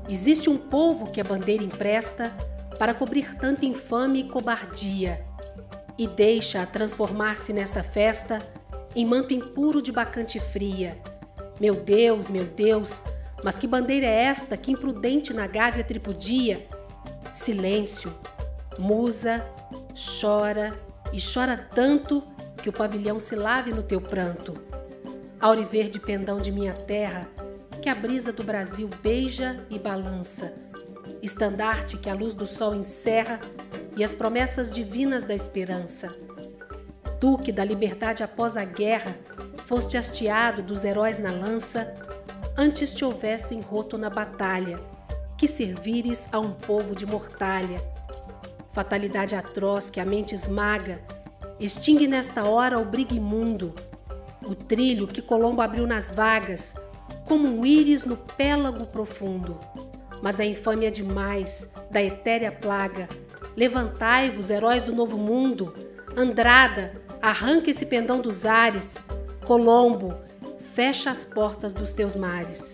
Existe um povo que a bandeira empresta para cobrir tanta infame e cobardia e deixa-a transformar-se nesta festa em manto impuro de bacante fria. Meu Deus, mas que bandeira é esta que imprudente na gávea tripudia? Silêncio, musa, chora e chora tanto que o pavilhão se lave no teu pranto. Auriverde pendão de minha terra, que a brisa do Brasil beija e balança, estandarte que a luz do sol encerra e as promessas divinas da esperança. Tu que da liberdade após a guerra foste hasteado dos heróis na lança, antes te houvessem roto na batalha, que servires a um povo de mortalha. Fatalidade atroz que a mente esmaga, extingue nesta hora o brigue imundo, o trilho que Colombo abriu nas vagas, como um íris no pélago profundo. Mas a infâmia é demais, da etérea plaga. Levantai-vos, heróis do novo mundo. Andrada, arranca esse pendão dos ares. Colombo, fecha as portas dos teus mares.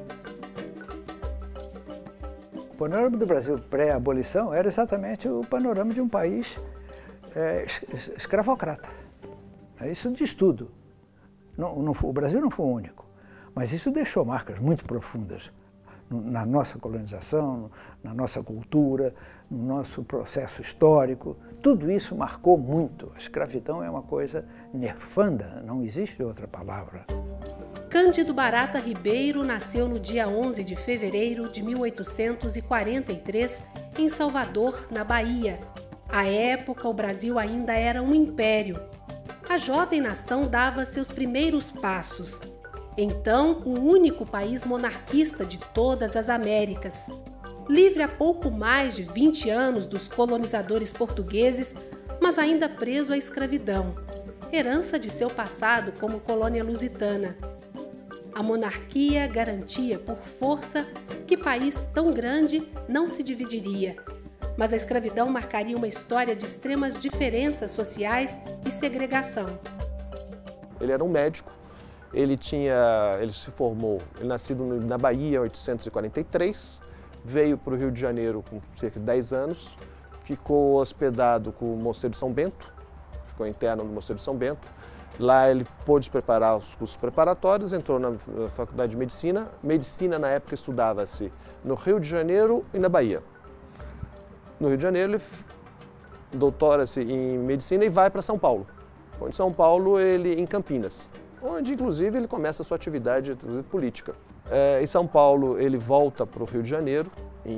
O panorama do Brasil pré-abolição era exatamente o panorama de um país escravocrata. Isso diz tudo. O Brasil não foi o único, mas isso deixou marcas muito profundas na nossa colonização, na nossa cultura, no nosso processo histórico. Tudo isso marcou muito. A escravidão é uma coisa nefanda, não existe outra palavra. Cândido Barata Ribeiro nasceu no dia 11 de fevereiro de 1843 em Salvador, na Bahia. À época, o Brasil ainda era um império. A jovem nação dava seus primeiros passos. Então, o único país monarquista de todas as Américas. Livre há pouco mais de 20 anos dos colonizadores portugueses, mas ainda preso à escravidão, herança de seu passado como colônia lusitana. A monarquia garantia por força que país tão grande não se dividiria, mas a escravidão marcaria uma história de extremas diferenças sociais e segregação. Ele era um médico, ele se formou, ele nascido na Bahia em 1843, veio para o Rio de Janeiro com cerca de 10 anos, ficou hospedado com o Mosteiro de São Bento, ficou interno no Mosteiro de São Bento. Lá ele pôde preparar os cursos preparatórios, entrou na Faculdade de Medicina. Medicina, na época, estudava-se no Rio de Janeiro e na Bahia. No Rio de Janeiro, ele doutora-se em Medicina e vai para São Paulo. Em São Paulo, em Campinas, onde, inclusive, ele começa a sua atividade política. Em São Paulo, ele volta para o Rio de Janeiro, em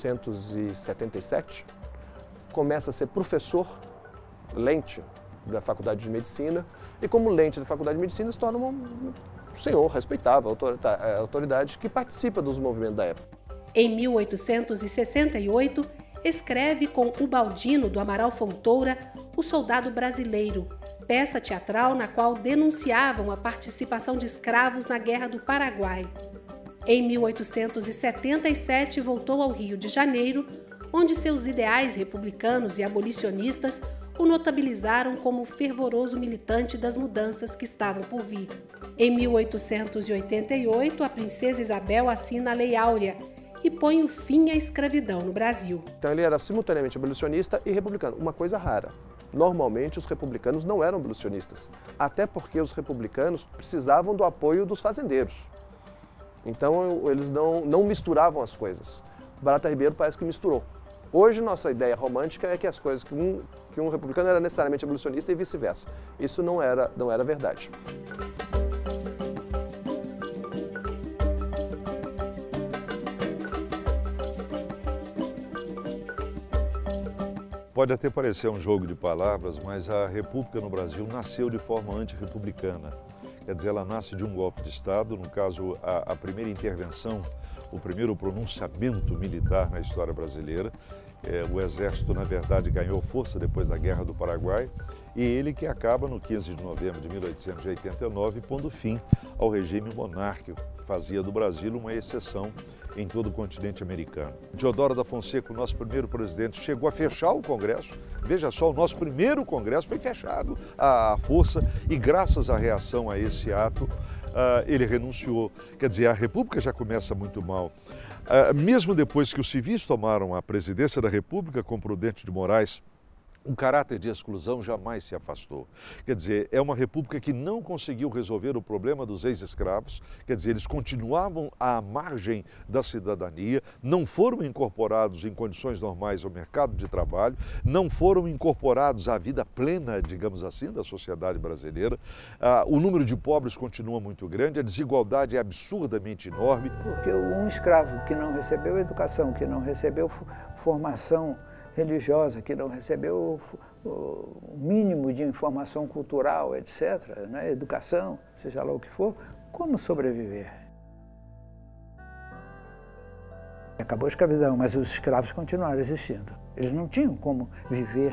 1877, começa a ser professor lente da Faculdade de Medicina, e como lente da Faculdade de Medicina se torna um senhor respeitável, autoridade que participa dos movimentos da época. Em 1868, escreve com Ubaldino do Amaral Fontoura O Soldado Brasileiro, peça teatral na qual denunciavam a participação de escravos na Guerra do Paraguai. Em 1877, voltou ao Rio de Janeiro, onde seus ideais republicanos e abolicionistas o notabilizaram como fervoroso militante das mudanças que estavam por vir. Em 1888, a princesa Isabel assina a Lei Áurea e põe o fim à escravidão no Brasil. Então ele era simultaneamente abolicionista e republicano, uma coisa rara. Normalmente os republicanos não eram abolicionistas, até porque os republicanos precisavam do apoio dos fazendeiros. Então eles não misturavam as coisas. Barata Ribeiro parece que misturou. Hoje nossa ideia romântica é que as coisas que um republicano era necessariamente abolicionista e vice-versa. Isso não era verdade. Pode até parecer um jogo de palavras, mas a República no Brasil nasceu de forma antirrepublicana. Quer dizer, ela nasce de um golpe de Estado, no caso, a primeira intervenção, o primeiro pronunciamento militar na história brasileira. O Exército, na verdade, ganhou força depois da Guerra do Paraguai e ele que acaba no 15 de novembro de 1889 pondo fim ao regime monárquico, que fazia do Brasil uma exceção em todo o continente americano. Deodoro da Fonseca, o nosso primeiro presidente, chegou a fechar o Congresso. Veja só, o nosso primeiro Congresso foi fechado à força e graças à reação a esse ato, ele renunciou. Quer dizer, a República já começa muito mal. Mesmo depois que os civis tomaram a presidência da República com Prudente de Moraes, o caráter de exclusão jamais se afastou. Quer dizer, é uma república que não conseguiu resolver o problema dos ex-escravos, quer dizer, eles continuavam à margem da cidadania, não foram incorporados em condições normais ao mercado de trabalho, não foram incorporados à vida plena, digamos assim, da sociedade brasileira. O número de pobres continua muito grande, a desigualdade é absurdamente enorme. Porque um escravo que não recebeu educação, que não recebeu formação religiosa, que não recebeu o mínimo de informação cultural, etc., né? Educação, seja lá o que for, como sobreviver? Acabou a escravidão, mas os escravos continuaram existindo. Eles não tinham como viver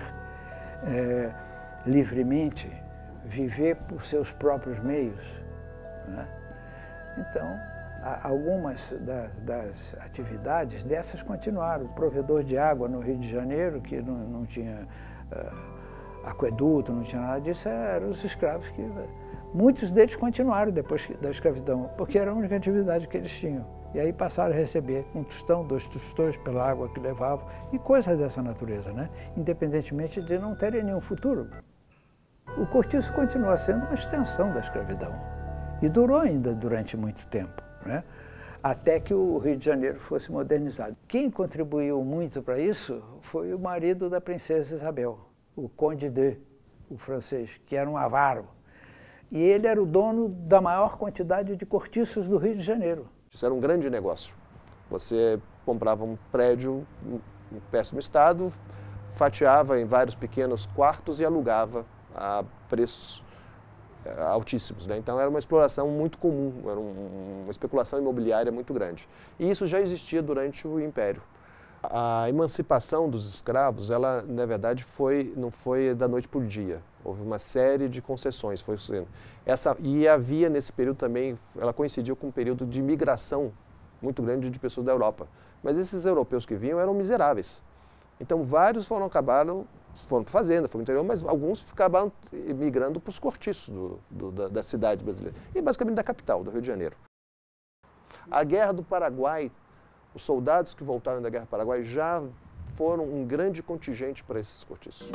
livremente, viver por seus próprios meios, né? Então, algumas das atividades dessas continuaram. O provedor de água no Rio de Janeiro, que não tinha aqueduto, não tinha nada disso, eram os escravos que... Muitos deles continuaram depois da escravidão, porque era a única atividade que eles tinham. E aí passaram a receber um tostão, 2 tostões pela água que levavam, e coisas dessa natureza, né? Independentemente de não terem nenhum futuro. O cortiço continua sendo uma extensão da escravidão. E durou ainda durante muito tempo, né? Até que o Rio de Janeiro fosse modernizado. Quem contribuiu muito para isso foi o marido da princesa Isabel, o Conde de, o francês, que era um avaro. E ele era o dono da maior quantidade de cortiços do Rio de Janeiro. Isso era um grande negócio. Você comprava um prédio em péssimo estado, fatiava em vários pequenos quartos e alugava a preços altíssimos, né? Então era uma exploração muito comum, era uma especulação imobiliária muito grande. E isso já existia durante o Império. A emancipação dos escravos, ela na verdade não foi da noite para o dia. Houve uma série de concessões, e havia nesse período também, ela coincidiu com um período de migração muito grande de pessoas da Europa. Mas esses europeus que vinham eram miseráveis. Então vários foram para fazenda, foram para o interior, mas alguns acabaram migrando para os cortiços da cidade brasileira. E basicamente da capital, do Rio de Janeiro. A Guerra do Paraguai, os soldados que voltaram da Guerra do Paraguai já foram um grande contingente para esses cortiços.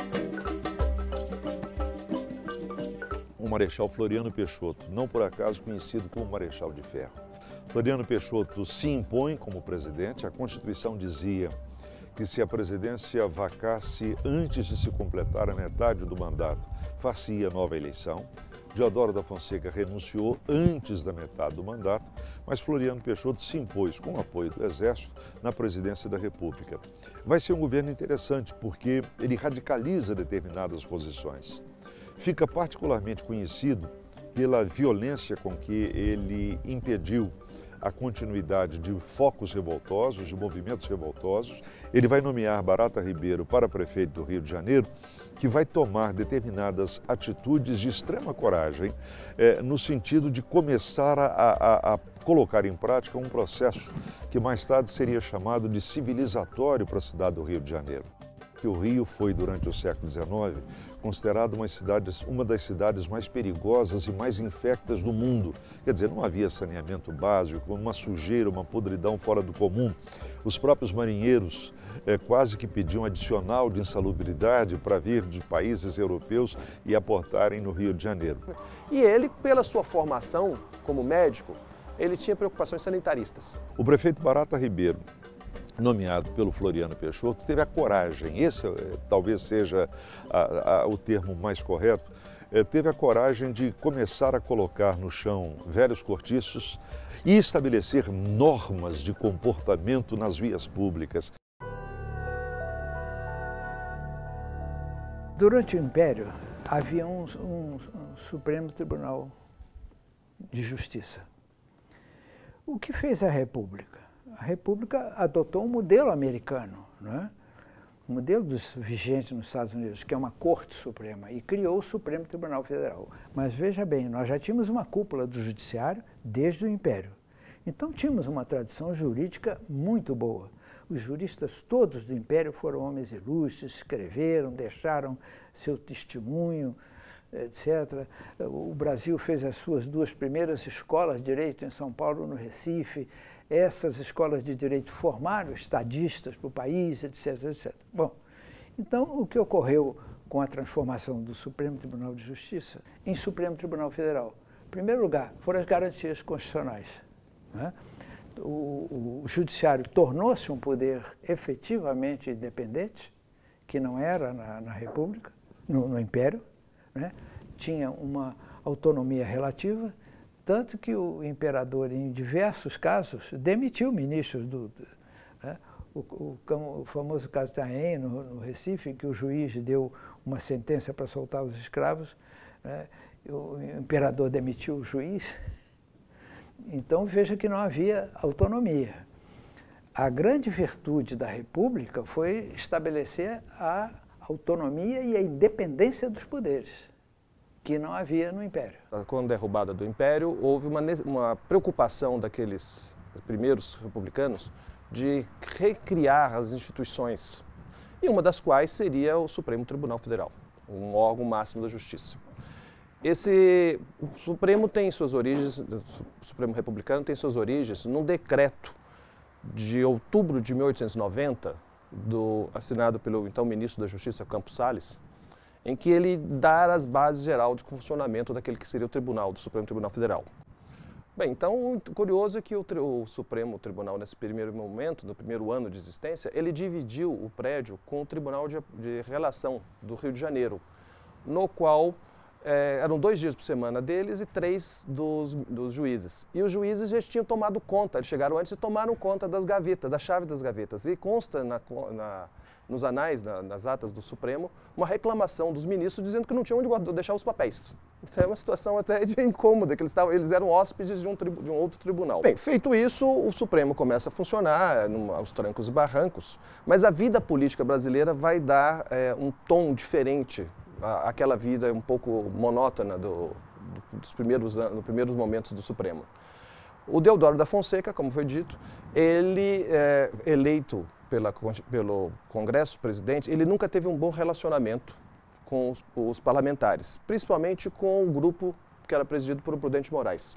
O Marechal Floriano Peixoto, não por acaso conhecido como Marechal de Ferro. Floriano Peixoto se impõe como presidente. A Constituição dizia que se a presidência vacasse antes de se completar a metade do mandato, far-se-ia nova eleição. Deodoro da Fonseca renunciou antes da metade do mandato, mas Floriano Peixoto se impôs, com o apoio do Exército, na presidência da República. Vai ser um governo interessante porque ele radicaliza determinadas posições. Fica particularmente conhecido pela violência com que ele impediu a continuidade de focos revoltosos, de movimentos revoltosos. Ele vai nomear Barata Ribeiro para prefeito do Rio de Janeiro, que vai tomar determinadas atitudes de extrema coragem, no sentido de começar a colocar em prática um processo que mais tarde seria chamado de civilizatório para a cidade do Rio de Janeiro. Que o Rio foi, durante o século XIX, considerado uma das cidades mais perigosas e mais infectas do mundo. Quer dizer, não havia saneamento básico, uma sujeira, uma podridão fora do comum. Os próprios marinheiros quase que pediam adicional de insalubridade para vir de países europeus e aportarem no Rio de Janeiro. E ele, pela sua formação como médico, ele tinha preocupações sanitaristas. O prefeito Barata Ribeiro, nomeado pelo Floriano Peixoto, teve a coragem, esse talvez seja o termo mais correto, teve a coragem de começar a colocar no chão velhos cortiços e estabelecer normas de comportamento nas vias públicas. Durante o Império, havia um Supremo Tribunal de Justiça. O que fez a República? A República adotou um modelo americano, né? O modelo vigente nos Estados Unidos, que é uma Corte Suprema, e criou o Supremo Tribunal Federal. Mas veja bem, nós já tínhamos uma cúpula do Judiciário desde o Império. Então tínhamos uma tradição jurídica muito boa. Os juristas todos do Império foram homens ilustres, escreveram, deixaram seu testemunho, etc. O Brasil fez as suas 2 primeiras escolas de direito em São Paulo, no Recife. Essas escolas de direito formaram estadistas para o país, etc, etc. Bom, então o que ocorreu com a transformação do Supremo Tribunal de Justiça em Supremo Tribunal Federal? Em primeiro lugar, foram as garantias constitucionais, né? O judiciário tornou-se um poder efetivamente independente, que não era na República, no Império, né? Tinha uma autonomia relativa, tanto que o imperador, em diversos casos, demitiu ministros né? O famoso caso de Taém, no Recife, em que o juiz deu uma sentença para soltar os escravos, né? O imperador demitiu o juiz. Então, veja que não havia autonomia. A grande virtude da República foi estabelecer a autonomia e a independência dos poderes, que não havia no Império. Com a derrubada do Império, houve uma preocupação daqueles primeiros republicanos de recriar as instituições, e uma das quais seria o Supremo Tribunal Federal, um órgão máximo da Justiça. O Supremo tem suas origens, o Supremo Republicano tem suas origens num decreto de outubro de 1890, assinado pelo então ministro da Justiça, Campos Salles, em que ele dá as bases gerais de funcionamento daquele que seria o Tribunal, do Supremo Tribunal Federal. Bem, então, o curioso é que o Supremo Tribunal, nesse primeiro momento, no primeiro ano de existência, ele dividiu o prédio com o Tribunal de Relação do Rio de Janeiro, no qual eram 2 dias por semana deles e 3 dos juízes. E os juízes já tinham tomado conta, eles chegaram antes e tomaram conta das gavetas, da chave das gavetas. E consta nos anais, nas atas do Supremo, uma reclamação dos ministros dizendo que não tinham onde deixar os papéis. Então é uma situação até de incômoda, que eles eram hóspedes de um outro tribunal. Bem, feito isso, o Supremo começa a funcionar aos trancos e barrancos, mas a vida política brasileira vai dar um tom diferente àquela vida um pouco monótona dos primeiros momentos do Supremo. O Deodoro da Fonseca, como foi dito, ele eleito pelo Congresso, presidente, ele nunca teve um bom relacionamento com os parlamentares, principalmente com o grupo que era presidido por Prudente Moraes.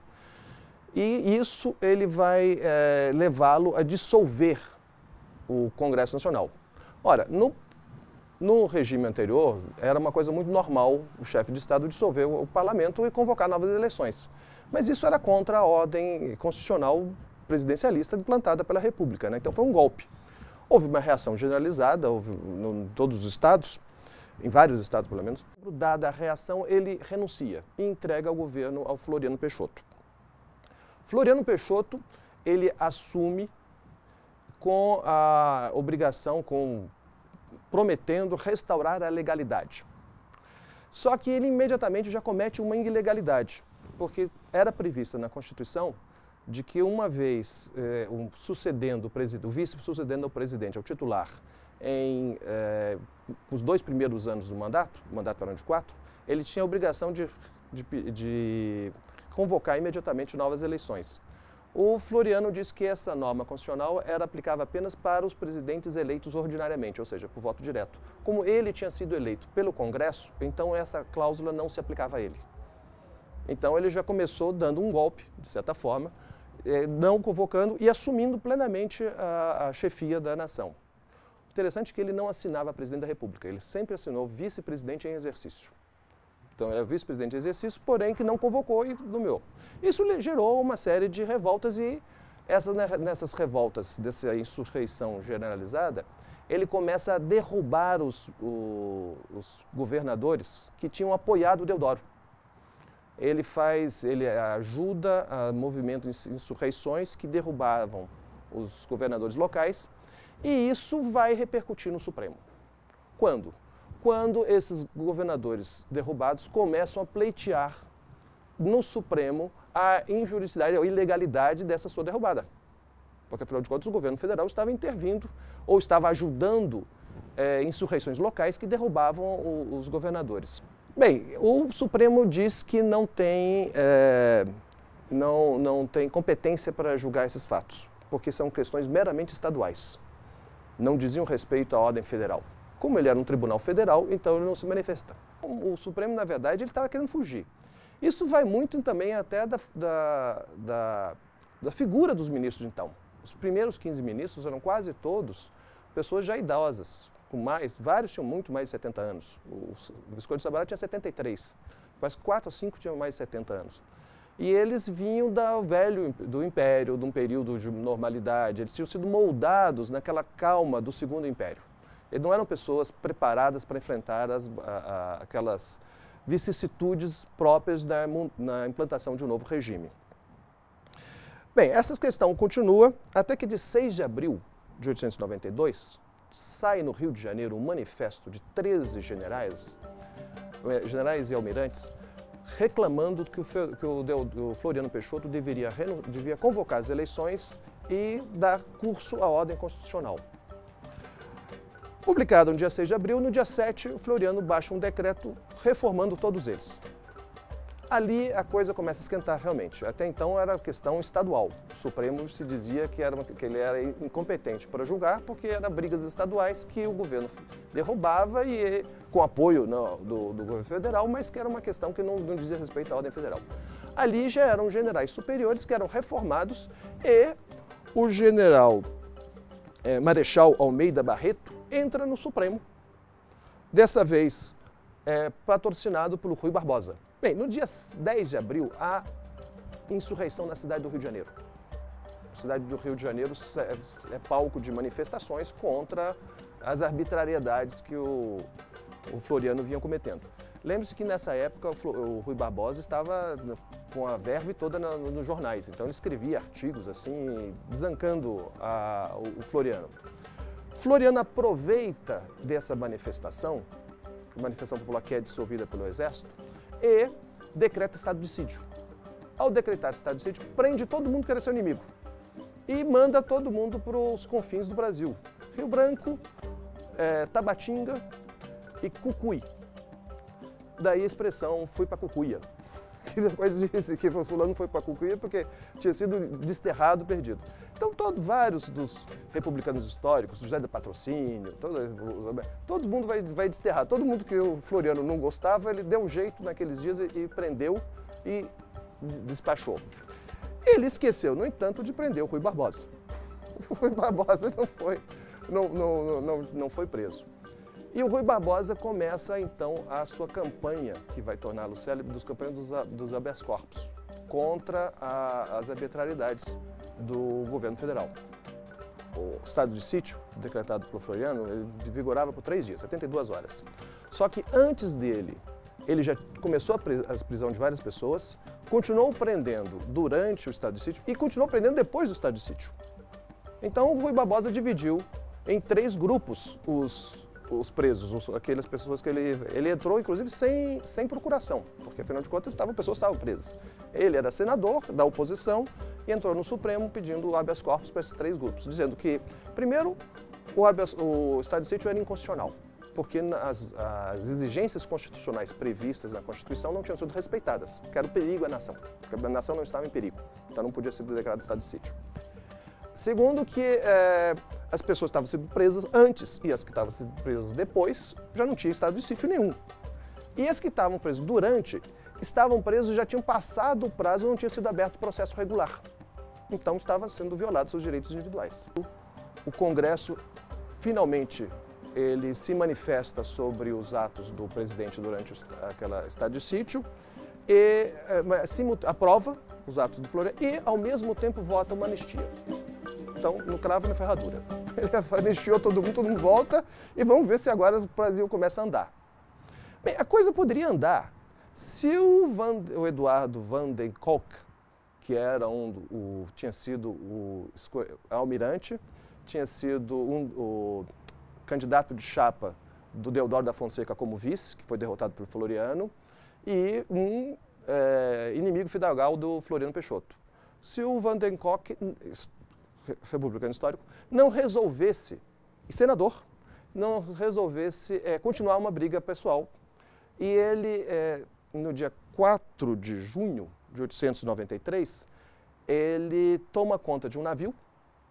E isso ele vai levá-lo a dissolver o Congresso Nacional. Ora, no regime anterior, era uma coisa muito normal o chefe de Estado dissolver o parlamento e convocar novas eleições. Mas isso era contra a ordem constitucional presidencialista implantada pela República, né? Então foi um golpe. Houve uma reação generalizada, em todos os estados, em vários estados pelo menos. Dada a reação, ele renuncia e entrega ao governo ao Floriano Peixoto. Floriano Peixoto, ele assume com a obrigação, prometendo restaurar a legalidade. Só que ele imediatamente já comete uma ilegalidade, porque era prevista na Constituição de que uma vez o vice sucedendo ao presidente, ao titular, os 2 primeiros anos do mandato, o mandato era de 4, ele tinha a obrigação de convocar imediatamente novas eleições. O Floriano disse que essa norma constitucional era aplicável apenas para os presidentes eleitos ordinariamente, ou seja, por voto direto. Como ele tinha sido eleito pelo Congresso, então essa cláusula não se aplicava a ele. Então ele já começou dando um golpe, de certa forma, não convocando e assumindo plenamente a chefia da nação. Interessante que ele não assinava presidente da República, ele sempre assinou vice-presidente em exercício. Então, era vice-presidente em exercício, porém que não convocou e nomeou. Isso gerou uma série de revoltas e nessas revoltas, dessa insurreição generalizada, ele começa a derrubar os governadores que tinham apoiado o Deodoro. Ele ajuda a movimentos de insurreições que derrubavam os governadores locais e isso vai repercutir no Supremo. Quando? Quando esses governadores derrubados começam a pleitear no Supremo a injuridicidade, a ilegalidade dessa sua derrubada. Porque, afinal de contas, o governo federal estava intervindo ou estava ajudando insurreições locais que derrubavam os governadores. Bem, o Supremo diz que não tem competência para julgar esses fatos, porque são questões meramente estaduais. Não diziam respeito à ordem federal. Como ele era um tribunal federal, então ele não se manifesta. O Supremo, na verdade, ele estava querendo fugir. Isso vai muito também até da figura dos ministros, então. Os primeiros 15 ministros eram quase todos pessoas já idosas, vários tinham muito mais de 70 anos. O Visconde de Sabará tinha 73, quase 4 ou 5 tinham mais de 70 anos. E eles vinham do Império, de um período de normalidade, eles tinham sido moldados naquela calma do Segundo Império. Eles não eram pessoas preparadas para enfrentar aquelas vicissitudes próprias na implantação de um novo regime. Bem, essa questão continua até que de 6 de abril de 1892, sai no Rio de Janeiro um manifesto de 13 generais e almirantes, reclamando que o Floriano Peixoto devia convocar as eleições e dar curso à ordem constitucional. Publicado no dia 6 de abril, no dia 7, o Floriano baixa um decreto reformando todos eles. Ali a coisa começa a esquentar realmente. Até então era questão estadual. O Supremo se dizia que ele era incompetente para julgar porque eram brigas estaduais que o governo derrubava e com apoio do governo federal, mas que era uma questão que não dizia respeito à ordem federal. Ali já eram generais superiores que eram reformados e o general Marechal Almeida Barreto entra no Supremo. Dessa vez patrocinado pelo Rui Barbosa. Bem, no dia 10 de abril, há insurreição na cidade do Rio de Janeiro. A cidade do Rio de Janeiro é palco de manifestações contra as arbitrariedades que o Floriano vinha cometendo. Lembre-se que nessa época o Rui Barbosa estava com a verve toda nos jornais, então ele escrevia artigos assim, desancando o Floriano. Floriano aproveita dessa manifestação, a manifestação popular que é dissolvida pelo Exército, e decreta estado de sítio. Ao decretar estado de sítio, prende todo mundo que era seu inimigo e manda todo mundo para os confins do Brasil. Rio Branco, Tabatinga e Cucuí. Daí a expressão fui para Cucuia. Que depois disse que o fulano foi para Cucuia porque tinha sido desterrado, perdido. Então vários dos republicanos históricos, José de Patrocínio, todo mundo vai desterrar. Todo mundo que o Floriano não gostava, ele deu um jeito naqueles dias e prendeu e despachou. Ele esqueceu, no entanto, de prender o Rui Barbosa. O Rui Barbosa não foi preso. E o Rui Barbosa começa, então, a sua campanha, que vai torná-lo célebre, dos campanhas dos habeas corpus, contra as arbitrariedades do governo federal. O estado de sítio, decretado pelo Floriano, ele vigorava por 3 dias, 72 horas. Só que antes dele, ele já começou a prisão de várias pessoas, continuou prendendo durante o estado de sítio e continuou prendendo depois do estado de sítio. Então, o Rui Barbosa dividiu em 3 grupos os presos, aquelas pessoas que ele entrou, inclusive, sem procuração, porque, afinal de contas, pessoas estavam presas. Ele era senador da oposição e entrou no Supremo pedindo habeas corpus para esses 3 grupos, dizendo que, primeiro, o estado de sítio era inconstitucional, porque as exigências constitucionais previstas na Constituição não tinham sido respeitadas, que era o perigo à nação, porque a nação não estava em perigo, então não podia ser declarado estado de sítio. Segundo, que as pessoas estavam sendo presas antes e as que estavam sendo presas depois já não tinham estado de sítio nenhum. E as que estavam presas durante, estavam presos e já tinham passado o prazo e não tinha sido aberto o processo regular. Então estavam sendo violados seus direitos individuais. O Congresso, finalmente, ele se manifesta sobre os atos do presidente durante aquela estado de sítio e aprova os atos do Floriano e, ao mesmo tempo, vota uma anistia. Então, no cravo e na ferradura. Ele anistiou todo mundo volta e vamos ver se agora o Brasil começa a andar. Bem, a coisa poderia andar se o Eduardo Van den Kolk, que era tinha sido o almirante, tinha sido o candidato de chapa do Deodoro da Fonseca como vice, que foi derrotado pelo Floriano, e inimigo fidalgal do Floriano Peixoto. Se o Van den Kolk, republicano histórico, não resolvesse, e senador, não resolvesse continuar uma briga pessoal. E ele, no dia 4 de junho de 1893, ele toma conta de um navio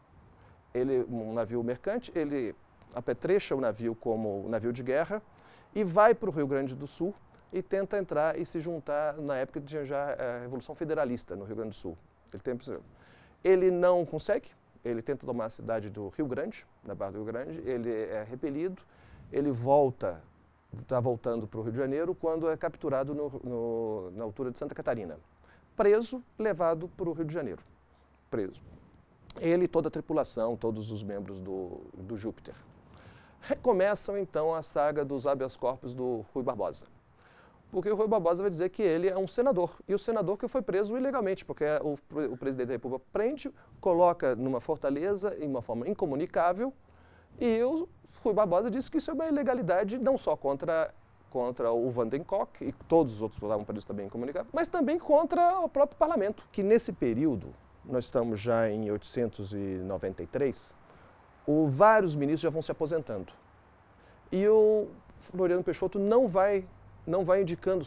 mercante, ele apetrecha o navio como um navio de guerra e vai para o Rio Grande do Sul e tenta entrar e se juntar, na época tinha já a Revolução Federalista no Rio Grande do Sul. Ele não consegue, ele tenta tomar a cidade do Rio Grande, na Barra do Rio Grande, ele é repelido, ele está voltando para o Rio de Janeiro quando é capturado na altura de Santa Catarina. Preso, levado para o Rio de Janeiro. Preso. Ele e toda a tripulação, todos os membros do Júpiter. Recomeçam então a saga dos habeas corpus do Rui Barbosa. Porque o Rui Barbosa vai dizer que ele é um senador. E o senador que foi preso ilegalmente, porque o presidente da República prende, coloca numa fortaleza em uma forma incomunicável, e o Rui Barbosa disse que isso é uma ilegalidade não só contra o Van den Kock, e todos os outros que estavam presos também incomunicáveis, mas também contra o próprio parlamento. Que nesse período, nós estamos já em 1893, vários ministros já vão se aposentando. E o Floriano Peixoto não vai indicando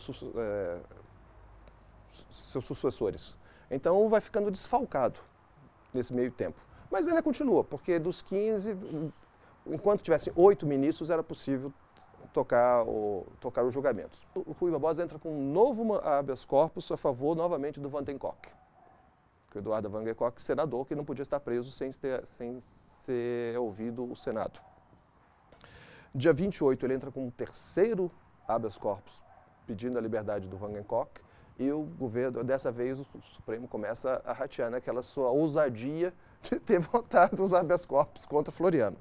seus sucessores. Então vai ficando desfalcado nesse meio tempo. Mas ainda continua, porque dos 15, enquanto tivessem 8 ministros, era possível tocar os julgamentos. O Rui Barbosa entra com um novo habeas corpus a favor, novamente, do Van den Kock. O Eduardo Van den Kock, senador, que não podia estar preso sem ser ouvido o Senado. Dia 28, ele entra com um terceiro habeas corpus, pedindo a liberdade do Van den Kock, e o governo, dessa vez, o Supremo começa a ratear naquela sua ousadia de ter votado os habeas corpus contra Floriano.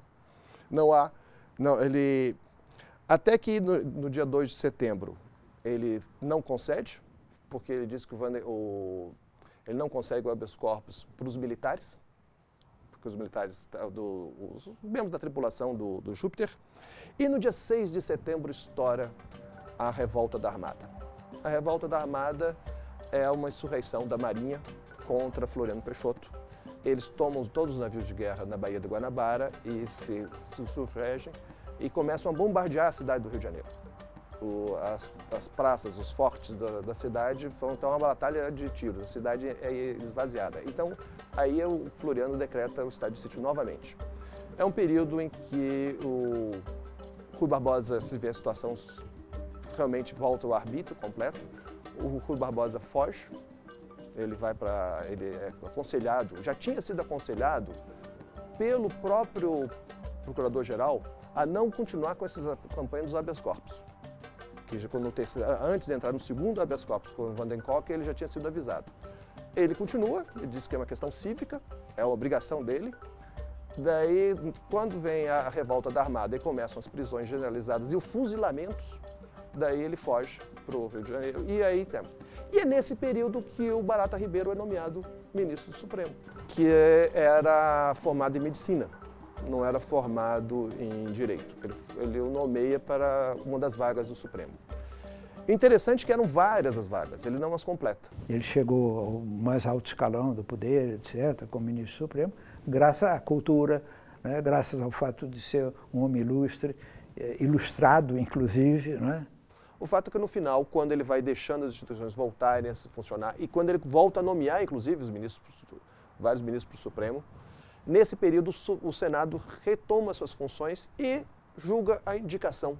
Até que no dia 2 de setembro, ele não concede, porque ele diz que ele não consegue o habeas corpus para os militares, porque os militares, os membros da tripulação do Júpiter, e no dia 6 de setembro estoura a Revolta da Armada. A Revolta da Armada é uma insurreição da Marinha contra Floriano Peixoto. Eles tomam todos os navios de guerra na Baía de Guanabara e se surregem e começam a bombardear a cidade do Rio de Janeiro. As praças, os fortes da cidade, então uma batalha de tiros, a cidade é esvaziada. Então, aí o Floriano decreta o estado de sítio novamente. É um período em que o Rui Barbosa se vê a situação, realmente volta ao arbítrio completo. O Rui Barbosa foge, ele é aconselhado, já tinha sido aconselhado pelo próprio Procurador-Geral a não continuar com essa campanha dos habeas corpus. Antes de entrar no segundo habeas corpus com o Van den Kock, ele já tinha sido avisado. Ele continua, ele diz que é uma questão cívica, é a obrigação dele. Daí, quando vem a Revolta da Armada e começam as prisões generalizadas e os fuzilamentos, daí ele foge para o Rio de Janeiro. E é nesse período que o Barata Ribeiro é nomeado ministro do Supremo, que era formado em medicina, não era formado em direito. Ele o nomeia para uma das vagas do Supremo. Interessante que eram várias as vagas, ele não as completa. Ele chegou ao mais alto escalão do poder, etc., como ministro do Supremo, graças à cultura, né, graças ao fato de ser um homem ilustre, ilustrado, inclusive, né? O fato é que no final, quando ele vai deixando as instituições voltarem a funcionar e quando ele volta a nomear, inclusive, vários ministros para o Supremo, nesse período o Senado retoma suas funções e julga a indicação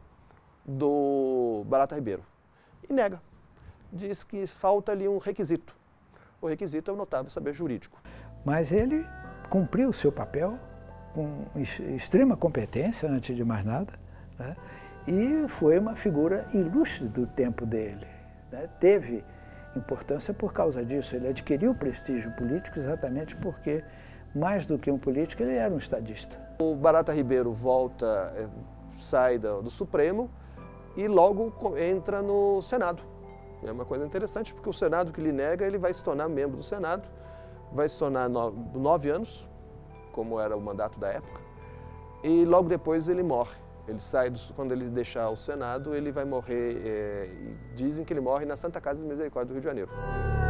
do Barata Ribeiro. E nega. Diz que falta ali um requisito. O requisito é o notável saber jurídico. Mas ele cumpriu o seu papel com extrema competência, antes de mais nada, né? E foi uma figura ilustre do tempo dele, né? Teve importância por causa disso. Ele adquiriu prestígio político exatamente porque, mais do que um político, ele era um estadista. O Barata Ribeiro sai do Supremo e logo entra no Senado. É uma coisa interessante, porque o Senado que lhe nega, ele vai se tornar membro do Senado, vai se tornar 9 anos, como era o mandato da época, e logo depois ele morre. Ele sai, quando ele deixar o Senado, ele vai morrer, dizem que ele morre na Santa Casa de Misericórdia do Rio de Janeiro.